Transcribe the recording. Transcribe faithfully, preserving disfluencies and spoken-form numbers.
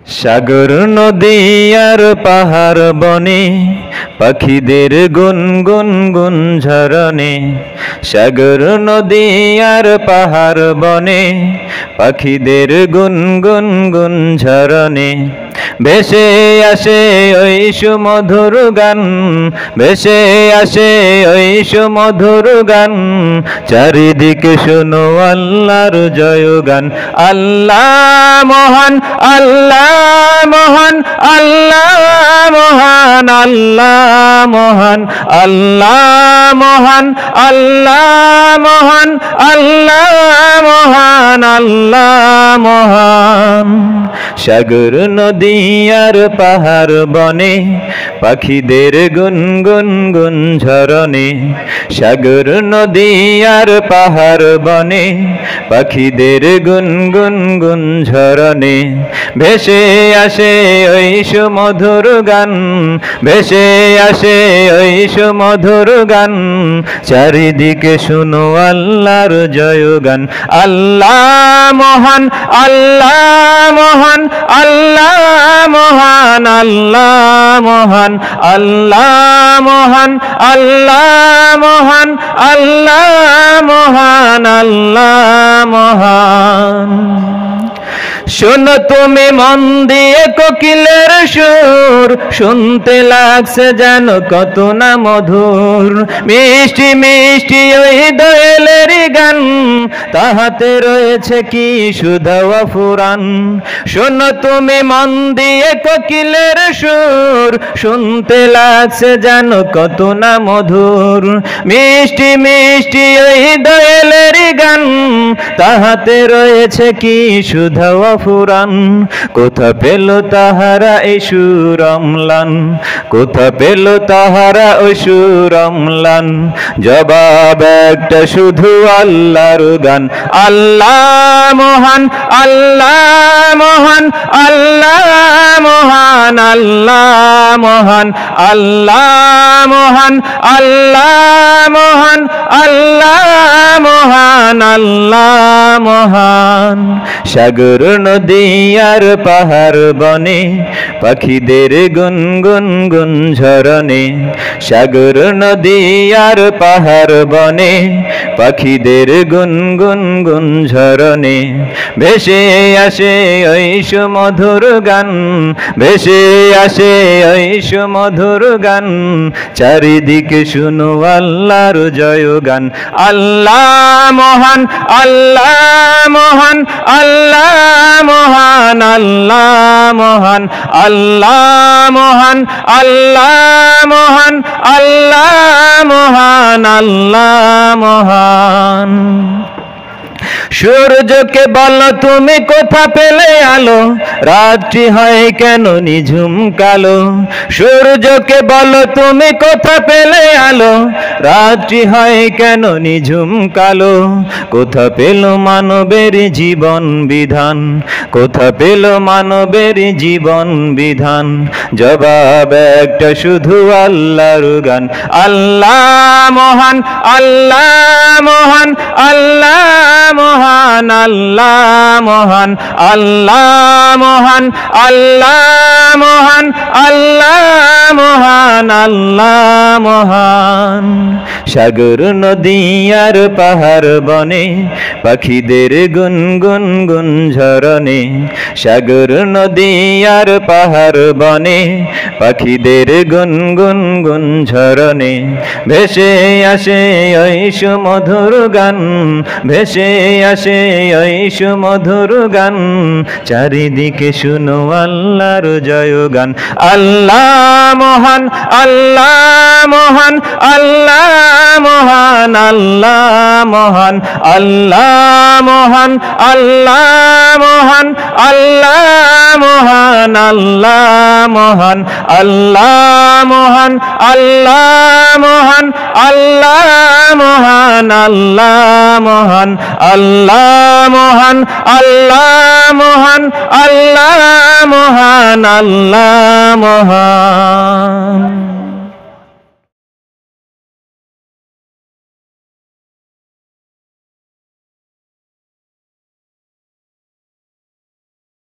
সাগর নদী আর পাহাড় বনে পাখিদের গুনগুন গুন ঝরনে। সাগর নদী আর পাহাড় বনে পাখিদের গুনগুন গুন ঝরনে। ভেসে আসে ওই সুমধুর গান, ভেসে আসে ওই সুমধুর গান। চারিদিকে শোনো আল্লাহর জয়গান। আল্লাহ মহান, আল্লাহ মহান, আল্লাহ মহান, আল্লাহ মহান, আল্লাহ মহান, আল্লাহ মহান, আল্লাহ মহান, আল্লাহ মহান। সাগর নদী আর পাহাড় বনে পাখিদের গুনগুন গুন ঝরনে। সাগর নদী আর পাহাড় বনে পাখিদের গুনগুন গুন ঝরনে। ভেসে আসে ওই সুমধুর গান, ভেসে আসে ওই সুমধুর গান। চারিদিকে শুনো আল্লাহর জয়গান। আল্লাহ মহান, আল্লাহ মহান, আল্লাহ মহান, আল্লাহ মহান, আল্লাহ মহান, আল্লাহ মহান, আল্লাহ মহান, আল্লাহ মহান। শোনো তুমি মন দিয়ে কোকিলের সুর, শুনতে লাগছে যেন কত না মধুর। মিষ্টি মিষ্টি ওই দোয়েলের গান, তাহাতে রয়েছে কি সুধা ফুরান। শোনো তুমি মন দিয়ে কোকিলের সুর, শুনতে লাগছে যেন কত না মধুর। মিষ্টি মিষ্টি ওই দোয়েলের গান, তাহাতে রয়েছে কি সুধা ফুরান। কোথা পেল তাহারা এই সুর অম্লান, কোথা পেল তাহারা ওই সুর অম্লান। জবাব একটা শুধু আল্লাহর গান। আল্লাহ মহান, আল্লাহ মহান, আল্লাহ মহান, আল্লাহ মহান, আল্লাহ মহান, আল্লাহ মহান, আল্লাহ মহান, আল্লাহ মহান। সাগর নদী আর পাহাড় বনে পাখিদের গুনগুন গুন ঝরনে। সাগর নদী আর পাহাড় বনে পাখিদের গুনগুন গুন ঝরনে। ভেসে আসে ওই সুমধুর গান, ভেসে আসে ওই সুমধুর গান। চারিদিকে শুনো আল্লাহর জয়গান। আল্লাহ মহান, আল্লাহ মহান, আল্লাহ মহান, আল্লাহ মহান, আল্লাহ মহান, আল্লাহ মহান, আল্লাহ মহান, আল্লাহ মহান। সূর্যকে বলো তুমি কোথা পেলে আলো, রাত্রি হয় কেন নিঝুম কালো। সূর্যকে বলো তুমি কোথা পেলে আলো, রাত্রি হয় কেন নিঝুম কালো। কোথা পেল মানবের জীবন বিধান, কোথা পেল মানবের জীবন বিধান। জবাব একটা শুধু আল্লাহর গান। আল্লাহ মহান, আল্লাহ মহান, আল্লাহ মহান, আল্লাহ মহান, আল্লাহ মহান, আল্লাহ মহান, আল্লাহ মহান, আল্লাহ মহান। সাগর নদী আর পাহাড় বনে পাখিদের গুনগুন গুন ঝরনে। সাগর নদী আর পাহাড় বনে পাখিদের গুনগুন গুন ঝরনে। ভেসে আসে ওই সুমধুর গান, ভেসে আসে ওই সুমধুর গান। চারিদিকে শুনো আল্লাহর জয়গান। আল্লাহ মহান, আল্লাহ মহান, আল্লাহ মহান, আল্লাহ মহান, আল্লাহ মহান, আল্লাহ মহান, আল্লাহ মহান, আল্লাহ মহান, আল্লাহ মহান, আল্লাহ মহান, আল্লাহ মহান, আল্লাহ মহান, আল্লাহ মহান, আল্লাহ মহান, আল্লাহ মহান, আল্লাহ মহান।